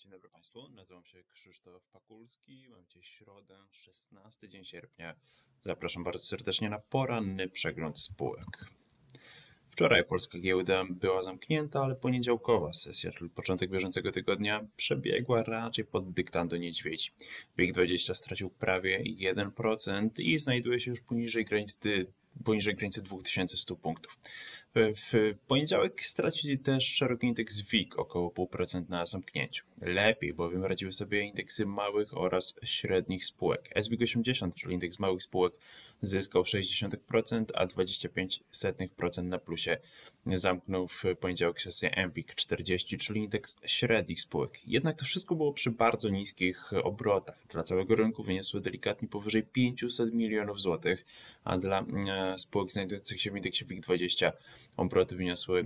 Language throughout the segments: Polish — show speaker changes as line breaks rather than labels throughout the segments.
Dzień dobry Państwu, nazywam się Krzysztof Pakulski, mam dzisiaj środę, 16 dzień sierpnia. Zapraszam bardzo serdecznie na poranny przegląd spółek. Wczoraj polska giełda była zamknięta, ale poniedziałkowa sesja, czyli początek bieżącego tygodnia, przebiegła raczej pod dyktando niedźwiedzi. WIG20 stracił prawie 1% i znajduje się już poniżej granicy 2100 punktów. W poniedziałek stracił też szeroki indeks WIG, około 0,5% na zamknięciu. Lepiej bowiem radziły sobie indeksy małych oraz średnich spółek. SWIG 80, czyli indeks małych spółek, zyskał 0,6%, a 0,25% na plusie. Zamknął w poniedziałek sesję MWIG 40, czyli indeks średnich spółek. Jednak to wszystko było przy bardzo niskich obrotach. Dla całego rynku wyniosły delikatnie powyżej 500 milionów złotych, a dla spółek znajdujących się w indeksie WIG20 obroty wyniosły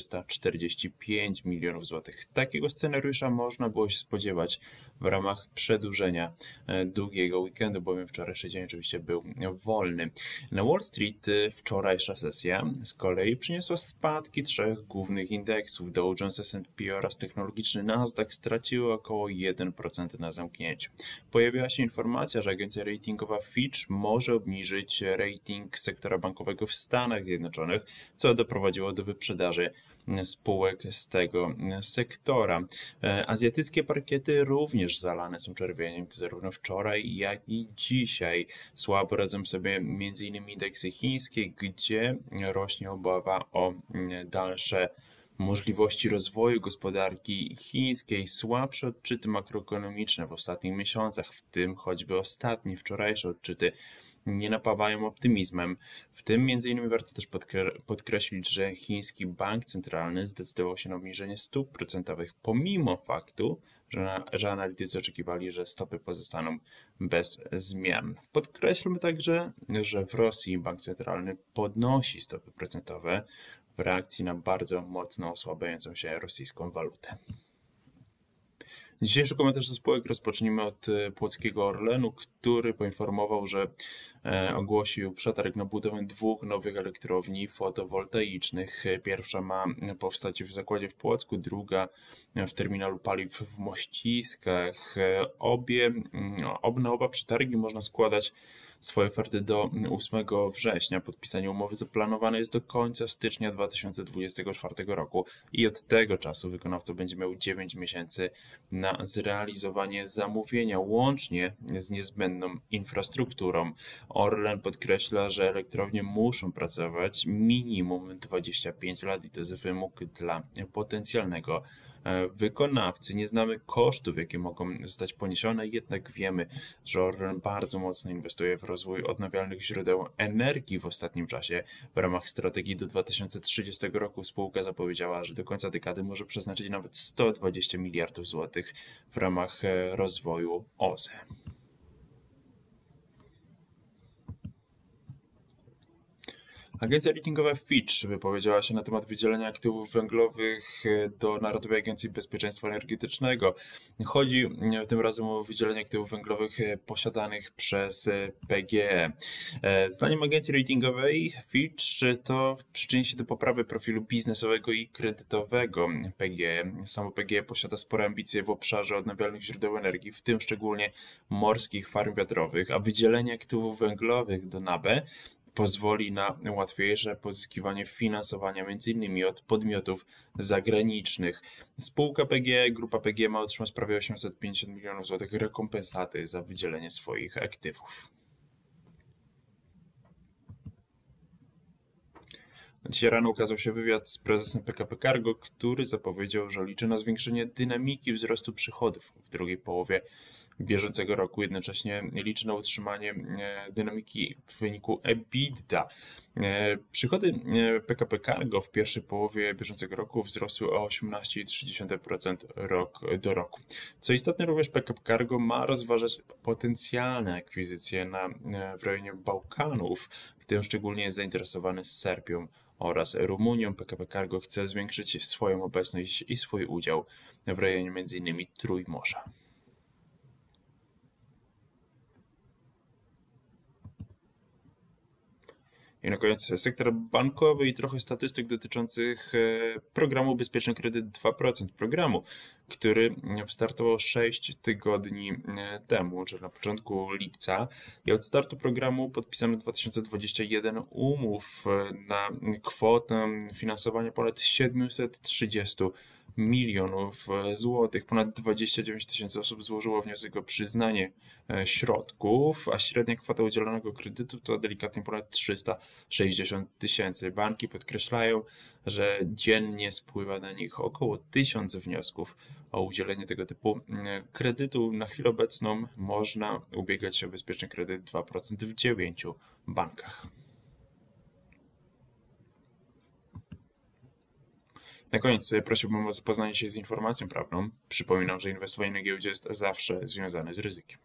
445 milionów złotych. Takiego scenariusza można było się spodziewać w ramach przedłużenia długiego weekendu, bowiem wczorajszy dzień oczywiście był wolny. Na Wall Street wczorajsza sesja z kolei przyniosła spadki trzech głównych indeksów. Dow Jones, S&P oraz technologiczny Nasdaq straciły około 1% na zamknięciu. Pojawiła się informacja, że agencja ratingowa Fitch może obniżyć rating sektora bankowego w Stanach Zjednoczonych, co doprowadziło do wyprzedaży spółek z tego sektora. Azjatyckie parkiety również zalane są czerwieniem, zarówno wczoraj, jak i dzisiaj. Słabo radzą sobie m.in. indeksy chińskie, gdzie rośnie obawa o dalsze możliwości rozwoju gospodarki chińskiej. Słabsze odczyty makroekonomiczne w ostatnich miesiącach, w tym choćby ostatnie, wczorajsze odczyty, nie napawają optymizmem. W tym m.in. warto też podkreślić, że chiński bank centralny zdecydował się na obniżenie stóp procentowych, pomimo faktu, że analitycy oczekiwali, że stopy pozostaną bez zmian. Podkreślmy także, że w Rosji bank centralny podnosi stopy procentowe w reakcji na bardzo mocno osłabiającą się rosyjską walutę. Dzisiejszy komentarz ze spółek rozpocznijmy od płockiego Orlenu, który poinformował, że ogłosił przetarg na budowę dwóch nowych elektrowni fotowoltaicznych. Pierwsza ma powstać w zakładzie w Płocku, druga w terminalu paliw w Mościskach. Na oba przetargi można składać swoje oferty do 8 września. Podpisanie umowy zaplanowane jest do końca stycznia 2024 roku i od tego czasu wykonawca będzie miał 9 miesięcy na zrealizowanie zamówienia, łącznie z niezbędną infrastrukturą. Orlen podkreśla, że elektrownie muszą pracować minimum 25 lat i to jest wymóg dla potencjalnego wykonawcy. Nie znamy kosztów, jakie mogą zostać poniesione, jednak wiemy, że Orlen bardzo mocno inwestuje w rozwój odnawialnych źródeł energii w ostatnim czasie. W ramach strategii do 2030 roku spółka zapowiedziała, że do końca dekady może przeznaczyć nawet 120 miliardów złotych w ramach rozwoju OZE. Agencja ratingowa Fitch wypowiedziała się na temat wydzielenia aktywów węglowych do Narodowej Agencji Bezpieczeństwa Energetycznego. Chodzi tym razem o wydzielenie aktywów węglowych posiadanych przez PGE. Zdaniem agencji ratingowej Fitch to przyczyni się do poprawy profilu biznesowego i kredytowego PGE. Samo PGE posiada spore ambicje w obszarze odnawialnych źródeł energii, w tym szczególnie morskich farm wiatrowych, a wydzielenie aktywów węglowych do NABE pozwoli na łatwiejsze pozyskiwanie finansowania m.in. od podmiotów zagranicznych. Spółka PGE, grupa PGE ma otrzymać prawie 850 milionów złotych rekompensaty za wydzielenie swoich aktywów. Dzisiaj rano ukazał się wywiad z prezesem PKP Cargo, który zapowiedział, że liczy na zwiększenie dynamiki wzrostu przychodów w drugiej połowie bieżącego roku. Jednocześnie liczy na utrzymanie dynamiki w wyniku EBITDA. Przychody PKP Cargo w pierwszej połowie bieżącego roku wzrosły o 18,3% rok do roku. Co istotne, również PKP Cargo ma rozważać potencjalne akwizycje w rejonie Bałkanów, w tym szczególnie jest zainteresowany Serbią oraz Rumunią. PKP Cargo chce zwiększyć swoją obecność i swój udział w rejonie m.in. Trójmorza. I na koniec sektor bankowy i trochę statystyk dotyczących programu Bezpieczny Kredyt 2% programu, który wystartował 6 tygodni temu, czyli na początku lipca. I od startu programu podpisano 2021 umów na kwotę finansowania ponad 730 milionów złotych. Ponad 29 tysięcy osób złożyło wniosek o przyznanie środków, a średnia kwota udzielonego kredytu to delikatnie ponad 360 tysięcy. Banki podkreślają, że dziennie spływa na nich około 1000 wniosków o udzielenie tego typu kredytu. Na chwilę obecną można ubiegać się o bezpieczny kredyt 2% w 9 bankach. Na koniec prosiłbym o zapoznanie się z informacją prawną. Przypominam, że inwestowanie na giełdzie jest zawsze związane z ryzykiem.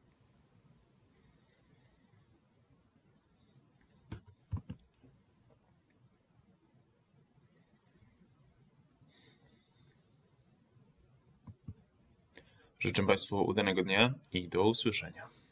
Życzę Państwu udanego dnia i do usłyszenia.